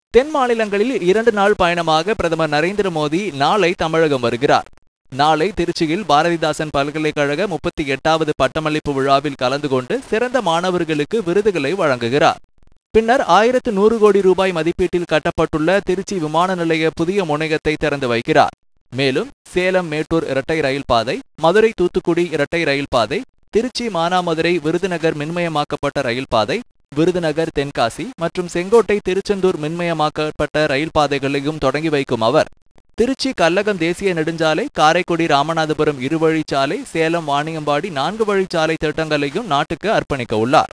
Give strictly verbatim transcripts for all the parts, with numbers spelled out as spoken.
தென் மாநிலங்களில் இரண்டு நாள் பயணமாக பிரதமர் நரேந்திர மோடி நாளை தமிழகம் வருகிறார். நாளை திருச்சியில் பாரதிதாசன் பல்கலைக்கழக முப்பத்தி எட்டாவது பட்டமளிப்பு விழாவில் கலந்து கொண்டு சிறந்த மாணவர்களுக்கு விருதுகளை வழங்குகிறார். பின்னர் ஆயிரத்து நூறு கோடி ரூபாய் மதிப்பீட்டில் கட்டப்பட்டுள்ள திருச்சி விமான நிலைய புதிய முனையத்தை திறந்து வைக்கிறார். மேலும் சேலம் மேட்டூர் இரட்டை ரயில் பாதை, மதுரை தூத்துக்குடி இரட்டை ரயில் பாதை, திருச்சி மானாமதுரை விருதுநகர் மின்மயமாக்கப்பட்ட ரயில் பாதை, விருதுநகர் தென்காசி மற்றும் செங்கோட்டை திருச்செந்தூர் மின்மயமாக்கப்பட்ட ரயில் பாதைகளையும் தொடங்கி வைக்கும் அவர், திருச்சி கல்லகம் தேசிய நெடுஞ்சாலை, காரைக்குடி ராமநாதபுரம் இருவழிச்சாலை, சேலம் வாணியம்பாடி நான்கு வழிச்சாலை திட்டங்களையும் நாட்டுக்கு அர்ப்பணிக்க உள்ளார்.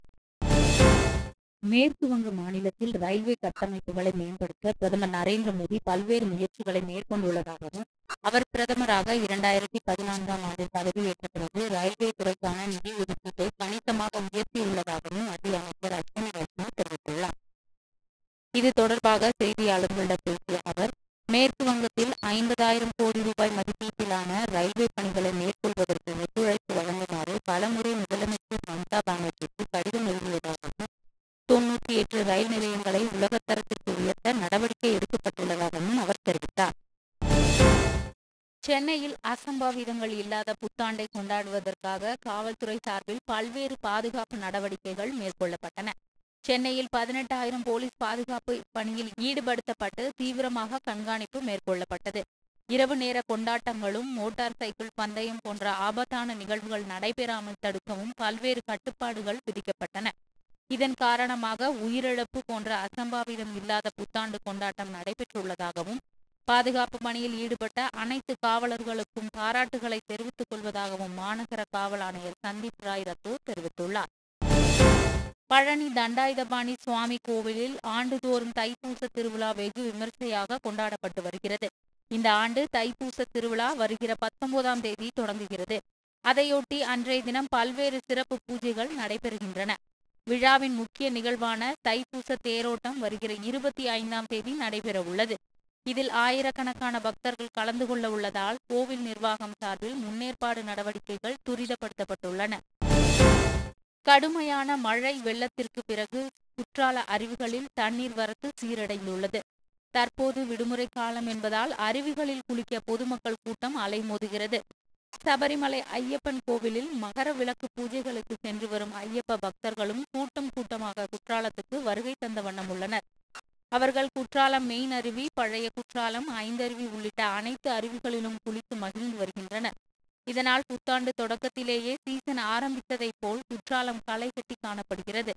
மேற்கு வங்க மாநிலத்தில் ரயில்வே கட்டமைப்புகளை மேம்படுத்த பிரதமர் நரேந்திர மோடி பல்வேறு முயற்சிகளை மேற்கொண்டுள்ளதாகவும், அவர் பிரதமராக இரண்டாயிரத்தி பதினான்காம் ஆண்டில் பதவியேற்ற பிறகு ரயில்வே துறைக்கான நிதி ஒதுக்கீட்டை கணிசமாக உயர்த்தியுள்ளதாகவும் மத்திய அமைச்சர் அஸ்வினி வைஷ்ணவ் தெரிவித்துள்ளார். இது தொடர்பாக செய்தியாளர்களிடம் பேசிய அவர், மேற்கு வங்கத்தில் ஐம்பதாயிரம் கோடி ரூபாய் மதிப்பீட்டிலான ரயில்வே பணிகளை மேற்கொள்வதற்கு ஒத்துழைப்பு வழங்குமாறு பலமுறை முதலமைச்சர் மம்தா பானர்ஜிக்கு கடிதம் எழுதியதாகவும், தொன்னூற்றி எட்டு ரயில் நிலையங்களை உலகத்தரத்திற்கு உயர்த்த நடவடிக்கை எடுக்கப்பட்டுள்ளதாகவும் அவர் தெரிவித்தார். சென்னையில் அசம்பாவிதங்கள் இல்லாத புத்தாண்டை கொண்டாடுவதற்காக காவல்துறை சார்பில் பல்வேறு பாதுகாப்பு நடவடிக்கைகள் மேற்கொள்ளப்பட்டன. சென்னையில் பதினெட்டாயிரம் போலீஸ் பாதுகாப்பு பணியில் ஈடுபடுத்தப்பட்டு தீவிரமாக கண்காணிப்பு மேற்கொள்ளப்பட்டது. இரவு நேர கொண்டாட்டங்களும் மோட்டார் சைக்கிள் பந்தயம் போன்ற ஆபத்தான நிகழ்வுகள் நடைபெறாமல் தடுக்கவும் பல்வேறு கட்டுப்பாடுகள் விதிக்கப்பட்டன. இதன் காரணமாக உயிரிழப்பு போன்ற அசம்பாவிதம் இல்லாத புத்தாண்டு கொண்டாட்டம் நடைபெற்றுள்ளதாகவும், பாதுகாப்பு பணியில் ஈடுபட்ட அனைத்து காவலர்களுக்கும் பாராட்டுகளை தெரிவித்துக் கொள்வதாகவும் மாநகர காவல் ஆணையர் சந்தீப் ராய் ரத்தோர் தெரிவித்துள்ளார். பழனி தண்டாயுதபாணி சுவாமி கோவிலில் ஆண்டுதோறும் தைப்பூச திருவிழா வெகு விமர்சையாக கொண்டாடப்பட்டு வருகிறது. இந்த ஆண்டு தைப்பூச திருவிழா வருகிற பத்தொன்பதாம் தேதி தொடங்குகிறது. அதையொட்டி அன்றைய தினம் பல்வேறு சிறப்பு பூஜைகள் நடைபெறுகின்றன. விழாவின் முக்கிய நிகழ்வான தைப்பூச தேரோட்டம் வருகிற இருபத்தி ஐந்தாம் தேதி நடைபெற உள்ளது. இதில் ஆயிரக்கணக்கான பக்தர்கள் கலந்து கொள்ள உள்ளதால் கோவில் நிர்வாகம் சார்பில் முன்னேற்பாடு நடவடிக்கைகள் துரிதப்படுத்தப்பட்டுள்ளன. கடுமையான மழை வெள்ளத்திற்கு பிறகு குற்றால அருவிகளில் தண்ணீர் வரத்து சீரடைந்துள்ளது. தற்போது விடுமுறை காலம் என்பதால் அருவிகளில் குளிக்க பொதுமக்கள் கூட்டம் அலைமோதுகிறது. சபரிமலை ஐயப்பன் கோவிலில் மகர விளக்கு பூஜைகளுக்கு சென்று வரும் ஐயப்ப பக்தர்களும் கூட்டம் கூட்டமாக குற்றாலத்துக்கு வருகை தந்த வண்ணம் உள்ளனர். அவர்கள் குற்றாலம் மெயின் அருவி, பழைய குற்றாலம், ஐந்தருவி உள்ளிட்ட அனைத்து அருவிகளிலும் குளித்து மகிழ்ந்து வருகின்றனர். இதனால் புத்தாண்டு தொடக்கத்திலேயே சீசன் ஆரம்பித்ததைப் போல் குற்றாலம் களை கட்டி காணப்படுகிறது.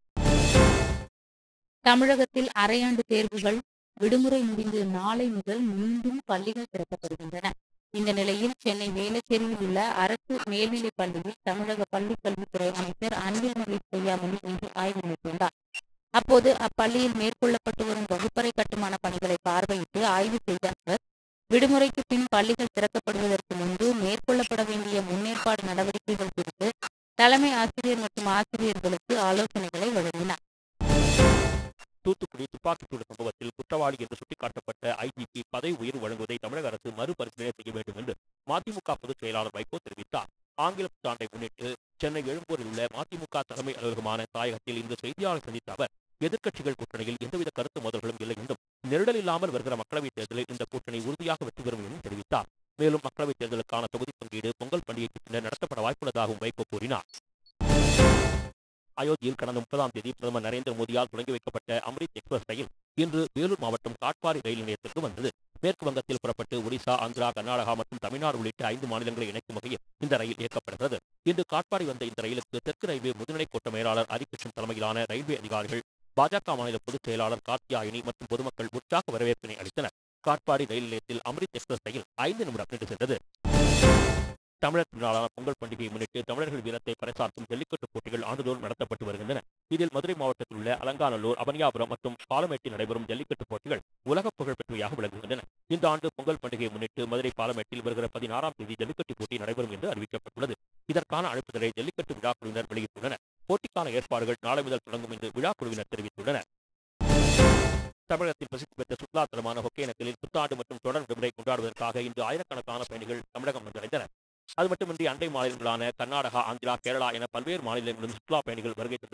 தமிழகத்தில் அரையாண்டு தேர்வுகள் விடுமுறை முடிந்து நாளை முதல் மீண்டும் பள்ளிகள் திறக்கப்படுகின்றன. இந்த நிலையில் சென்னை வேளச்சேரியில் உள்ள அரசு மேல்நிலைப் பள்ளியில் தமிழக பள்ளிக் கல்வித்துறை அமைச்சர் அன்பில்மொழி பொய்யாமொழி இன்று ஆய்வு மேற்கொண்டார். அப்போது அப்பள்ளியில் மேற்கொள்ளப்பட்டு வரும் வகுப்பறை கட்டுமான பணிகளை பார்வையிட்டு ஆய்வு செய்த அவர், விடுமுறைக்கு பின் பள்ளிகள் திறக்கப்படுவதற்கு முன்பு மேற்கொள்ளப்பட வேண்டிய முன்னேற்பாடு நடவடிக்கைகள் குறித்து தலைமை ஆசிரியர் மற்றும் ஆசிரியர்களுக்கு ஆலோசனைகளை வழங்கினார். தூத்துக்குடி துப்பாக்கிச்சூடு சம்பவத்தில் குற்றவாளி என்று சுட்டிக்காட்டப்பட்ட ஐஜிபி பதவி உயர்வு வழங்குவதை தமிழக அரசு மறுபரிசீலனை செய்ய வேண்டும் என்று மதிமுக பொதுச் செயலாளர் வைகோ தெரிவித்தார். ஆங்கில புத்தாண்டை முன்னிட்டு சென்னை எழும்பூரில் உள்ள மதிமுக தலைமை அலுவலகமான தாயகத்தில் இன்று செய்தியாளர் சந்தித்த அவர், எதிர்க்கட்சிகள் கூட்டணியில் எந்தவித கருத்து மோதல்களும் இல்லை என்றும், நெருடல் இல்லாமல் வருகிற மக்களவைத் தேர்தலில் இந்த கூட்டணி உறுதியாக வெற்றி பெறும் என்றும் தெரிவித்தார். மேலும் மக்களவைத் தேர்தலுக்கான தொகுதி பங்கீடு பொங்கல் பண்டிகைக்கு பின்னர் நடத்தப்பட வாய்ப்புள்ளதாகவும் வைகோ கூறினார். அயோத்தியில் கடந்த முப்பதாம் தேதி பிரதமர் நரேந்திர மோடியால் தொடங்கி வைக்கப்பட்ட அம்ரித் எக்ஸ்பிரஸ் ரயில் இன்று வேலூர் மாவட்டம் காட்பாடி ரயில் நிலையத்திற்கு வந்தது. மேற்கு வங்கத்தில் புறப்பட்டு ஒடிசா, ஆந்திரா, கர்நாடகா மற்றும் தமிழ்நாடு உள்ளிட்ட ஐந்து மாநிலங்களை இணைக்கும் வகையில் இந்த ரயில் இயக்கப்படுகிறது. இன்று காட்பாடி வந்த இந்த ரயிலுக்கு தெற்கு ரயில்வே முதுநிலை கோட்ட மேலாளர் ஹரிகிருஷ்ணன் தலைமையிலான ரயில்வே அதிகாரிகள், பாஜக மாநில பொதுச் செயலாளர் கார்த்தியாயினி மற்றும் பொதுமக்கள் உற்சாக வரவேற்பினை அளித்தனர். காட்பாடி ரயில் நிலையத்தில் அம்ரித் எக்ஸ்பிரஸ் ரயில் ஐந்து நிமிடம் நின்று சென்றது. தமிழர் திருநாளான பொங்கல் பண்டிகையை முன்னிட்டு தமிழர்கள் வீரத்தை பறைசாற்றும் ஜல்லிக்கட்டு போட்டிகள் ஆண்டுதோறும் நடத்தப்பட்டு வருகின்றன. இதில் மதுரை மாவட்டத்தில் உள்ள அலங்காநல்லூர், அவனியாபுரம் மற்றும் பாலமேட்டில் நடைபெறும் ஜல்லிக்கட்டு போட்டிகள் உலக புகழ் பெற்றவையாக விளங்குகின்றன. இந்த ஆண்டு பொங்கல் பண்டிகையை முன்னிட்டு மதுரை பாலமேட்டில் வருகிற பதினாறாம் தேதி ஜல்லிக்கட்டு போட்டி நடைபெறும் என்று அறிவிக்கப்பட்டுள்ளது. இதற்கான அழைப்புதலை ஜல்லிக்கட்டு விழாக்குழுவினர் வெளியிட்டுள்ளனர். போட்டிக்கான ஏற்பாடுகள் நாளை முதல் தொடங்கும் என்று விழாக்குழுவினர் தெரிவித்துள்ளனர். தமிழகத்தில் பிரசித்தி பெற்ற சுற்றுலா தலமான ஒகேனக்கலில் புத்தாண்டு மற்றும் தொடர் விடுமுறை கொண்டாடுவதற்காக இன்று ஆயிரக்கணக்கான பயணிகள் தமிழகம் வந்தடைந்தனர். அது மட்டுமின்றி அண்டை மாநிலங்களான கர்நாடகா, ஆந்திரா, கேரளா என பல்வேறு மாநிலங்களிலும் சுற்றுலா பயணிகள் வருகை தந்ததால்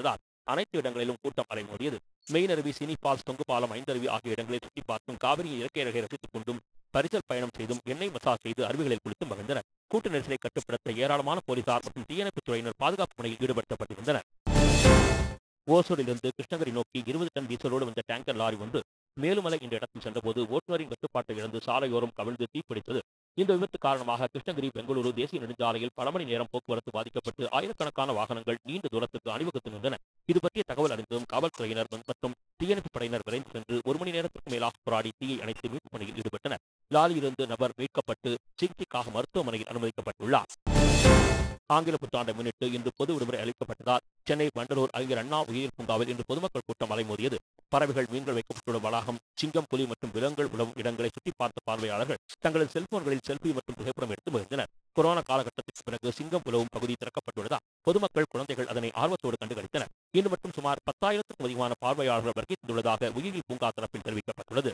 அனைத்து இடங்களிலும் கூட்டம் அலைமோதியது. மெயினருவி, சினி ஃபால்ஸ், தொங்கு பாலம், ஐந்தருவி ஆகிய இடங்களை சுற்றி பார்த்தும், காவிரியின் இயற்கை அழகை ரசித்துக் கொண்டும், பரிசல் பயணம் செய்தும், எண்ணெய் மசாஜ் செய்து அருவிகளில் குளித்தும் மகிழ்ந்தனர். கூட்ட நெரிசலை கட்டுப்படுத்த ஏராளமான போலீசார் மற்றும் தீயணைப்புத் துறையினர் பாதுகாப்பு பணியில் ஈடுபடுத்தப்பட்டிருந்தனர். ஓசூரிலிருந்து கிருஷ்ணகிரி நோக்கி இருபது டன் டீசலோடு வந்த டேங்கர் லாரி ஒன்று மேலுமலை என்ற இடத்தில் சென்றபோது ஓட்டுநரின் கட்டுப்பாட்டை இழந்து சாலையோரம் கவிழ்ந்து தீப்பிடித்தது. இந்த விபத்து காரணமாக கிருஷ்ணகிரி பெங்களூரு தேசிய நெடுஞ்சாலையில் பல மணி நேரம் போக்குவரத்து பாதிக்கப்பட்டு ஆயிரக்கணக்கான வாகனங்கள் நீண்ட தூரத்துக்கு அணிவகுத்து நின்றன. இது பற்றிய தகவல் அறிந்தும் காவல்துறையினர் மற்றும் தீயணைப்பு படையினர் விரைந்து சென்று ஒரு மணி நேரத்திற்கு மேலாக போராடி தீயை அணைத்து மீட்பு பணியில் ஈடுபட்டனர். லாரியிலிருந்து நபர் மீட்கப்பட்டு சிகிச்சைக்காக மருத்துவமனையில் அனுமதிக்கப்பட்டுள்ளார். ஆங்கில புத்தாண்டை முன்னிட்டு இன்று பொது விடுமுறை அளிக்கப்பட்டதால் சென்னை வண்டலூர் அறிஞர் அண்ணா உயிரியல் பூங்காவில் இன்று பொதுமக்கள் கூட்டம் அலைமோதியது. பறவைகள், மீன்கள் வைக்கப்பட்டுள்ள வளாகம், சிங்கம், புலி மற்றும் விலங்குகள் உலவும் இடங்களை சுற்றி பார்த்த பார்வையாளர்கள் தங்களது செல்போன்களில் செல்ஃபி மற்றும் புகைப்படம் எடுத்து மகிழ்ந்தனர். கொரோனா காலகட்டத்திற்கு பிறகு சிங்கம் உலவும் பகுதி திறக்கப்பட்டுள்ளதால் பொதுமக்கள், குழந்தைகள் அதனை ஆர்வத்தோடு கண்டுகளித்தனர். இன்று மட்டும் சுமார் பத்தாயிரத்துக்கும் அதிகமான பார்வையாளர்கள் வருகை தந்துள்ளதாக உயிரியல் பூங்கா தரப்பில் தெரிவிக்கப்பட்டுள்ளது.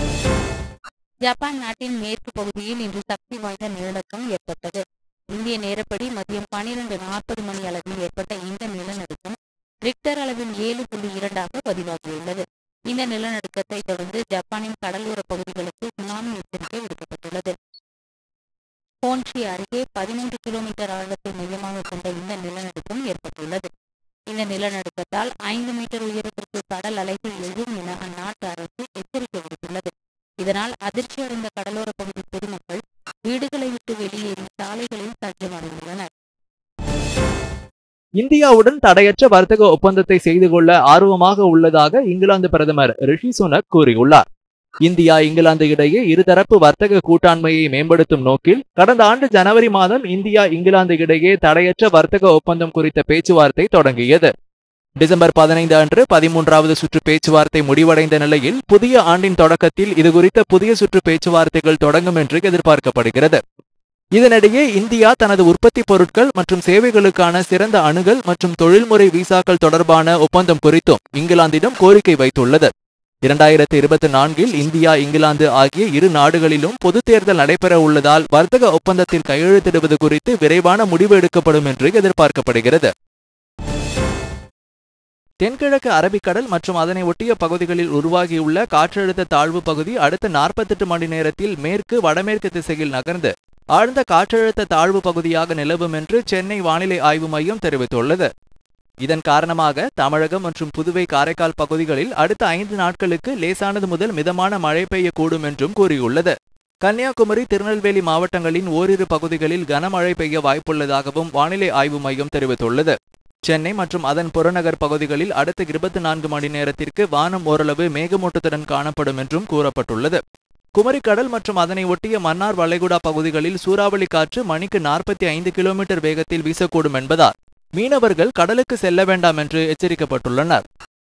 ஜப்பான் நாட்டின் மேற்கு பகுதியில் இன்று சக்தி வாய்ந்த நிலநடுக்கம் ஏற்பட்டது. இந்திய நேரப்படி மதியம் பனிரெண்டு நாற்பது மணி அளவில் ஏற்பட்ட இந்த நிலநடுக்கம் ரிக்டர் அளவில் ஏழு புள்ளி இரண்டாக பதிவாகியுள்ளது. இந்த நிலநடுக்கத்தை தொடர்ந்து ஜப்பானின் கடலோர பகுதிகளுக்கு சுனாமி எச்சரிக்கை விடுக்கப்பட்டுள்ளது. ஹோன்ஷி அருகே பதிமூன்று கிலோமீட்டர் ஆழத்தை மையமாக கொண்ட இந்த நிலநடுக்கம் ஏற்பட்டுள்ளது. இந்த நிலநடுக்கத்தால் ஐந்து மீட்டர் உயரத்திற்கு கடல் அலைகள் எழும் என அந்நாட்டு அரசு எச்சரிக்கை விடுத்துள்ளது. இதனால் அதிர்ச்சியடைந்த கடலோர பகுதி பொதுமக்கள் வீடுகளை விட்டு வெளியேறி சாலைகளில் தஞ்சமடைந்துள்ளனர். இந்தியாவுடன் தடையற்ற வர்த்தக ஒப்பந்தத்தை செய்து கொள்ள ஆர்வமாக உள்ளதாக இங்கிலாந்து பிரதமர் ரிஷி சுனக் கூறியுள்ளார். இந்தியா, இங்கிலாந்து இடையே இருதரப்பு வர்த்தக கூட்டாண்மையை மேம்படுத்தும் நோக்கில் கடந்த ஆண்டு ஜனவரி மாதம் இந்தியா, இங்கிலாந்து இடையே தடையற்ற வர்த்தக ஒப்பந்தம் குறித்த பேச்சுவார்த்தை தொடங்கியது. டிசம்பர் பதினைந்து அன்று பதிமூன்றாவது சுற்று பேச்சுவார்த்தை முடிவடைந்த நிலையில் புதிய ஆண்டின் தொடக்கத்தில் இதுகுறித்த புதிய சுற்று பேச்சுவார்த்தைகள் தொடங்கும் என்று எதிர்பார்க்கப்படுகிறது. இதனிடையே இந்தியா தனது உற்பத்தி பொருட்கள் மற்றும் சேவைகளுக்கான சிறந்த அணுகல் மற்றும் தொழில்முறை விசாக்கள் தொடர்பான ஒப்பந்தம் குறித்தும் இங்கிலாந்திடம் கோரிக்கை வைத்துள்ளது. இரண்டாயிரத்தி இருபத்தி நான்கில் இந்தியா, இங்கிலாந்து ஆகிய இரு நாடுகளிலும் பொது தேர்தல் நடைபெற உள்ளதால் வர்த்தக ஒப்பந்தத்தில் கையெழுத்திடுவது குறித்து விரைவான முடிவு எடுக்கப்படும் என்று எதிர்பார்க்கப்படுகிறது. தென்கிழக்கு அரபிக்கடல் மற்றும் அதனை ஒட்டிய பகுதிகளில் உருவாகியுள்ள காற்றழுத்த தாழ்வு பகுதி அடுத்த நாற்பத்தெட்டு மணி நேரத்தில் மேற்கு வடமேற்கு திசையில் நகர்ந்து ஆழ்ந்த காற்றழுத்த தாழ்வு பகுதியாக நிலவும் என்று சென்னை வானிலை ஆய்வு மையம் தெரிவித்துள்ளது. இதன் காரணமாக தமிழகம் மற்றும் புதுவை, காரைக்கால் பகுதிகளில் அடுத்த ஐந்து நாட்களுக்கு லேசானது முதல் மிதமான மழை பெய்யக்கூடும் என்றும் கூறியுள்ளது. கன்னியாகுமரி, திருநெல்வேலி மாவட்டங்களின் ஓரிரு பகுதிகளில் கனமழை பெய்ய வாய்ப்புள்ளதாகவும் வானிலை ஆய்வு மையம் தெரிவித்துள்ளது. சென்னை மற்றும் அதன் புறநகர் பகுதிகளில் அடுத்த இருபத்தி நான்கு மணி நேரத்திற்கு வானம் ஓரளவு மேகமூட்டத்துடன் காணப்படும் என்றும் கூறப்பட்டுள்ளது. குமரிக்கடல் மற்றும் அதனை ஒட்டிய மன்னார் வளைகுடா பகுதிகளில் சூறாவளி காற்று மணிக்கு நாற்பத்தி ஐந்து கிலோமீட்டர் வேகத்தில் வீசக்கூடும் என்பதால் மீனவர்கள் கடலுக்கு செல்ல வேண்டாம் என்று எச்சரிக்கப்பட்டுள்ளனர்.